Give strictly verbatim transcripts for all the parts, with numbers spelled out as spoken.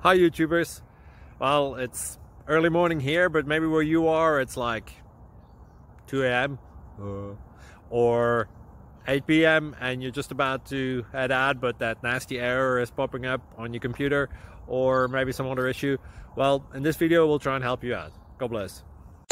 Hi YouTubers. Well, it's early morning here, but maybe where you are it's like two A M uh, or eight P M and you're just about to head out, but that nasty error is popping up on your computer, or maybe some other issue. Well, in this video we'll try and help you out. God bless.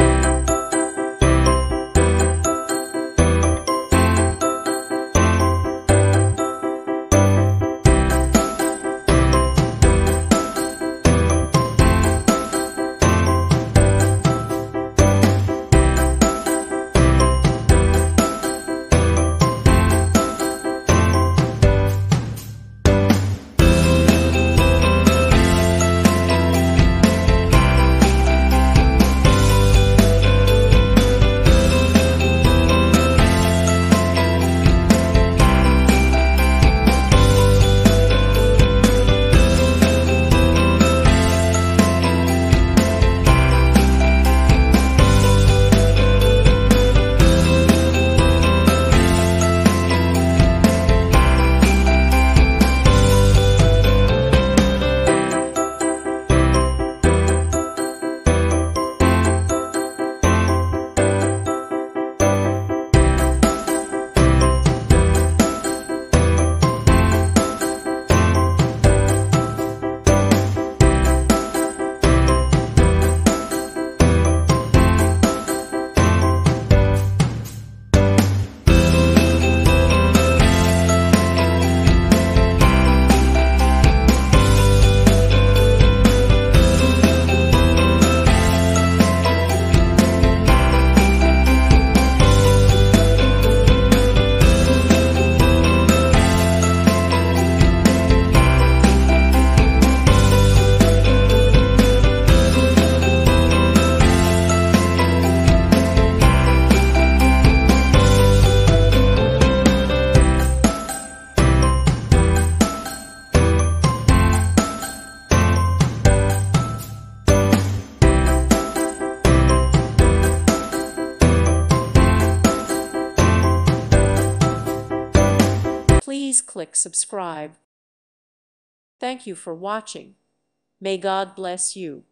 Please click subscribe. Thank you for watching. May God bless you.